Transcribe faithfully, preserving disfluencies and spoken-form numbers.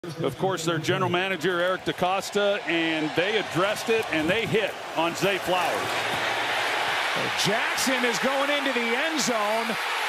Of course, their general manager, Eric DaCosta, and they addressed it, and they hit on Zay Flowers. Jackson is going into the end zone.